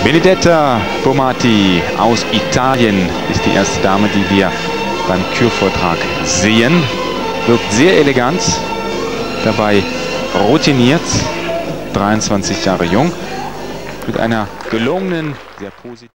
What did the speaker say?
Benedetta Bomati aus Italien ist die erste Dame, die wir beim Kürvortrag sehen. Wirkt sehr elegant, dabei routiniert, 23 Jahre jung, mit einer gelungenen, sehr positiven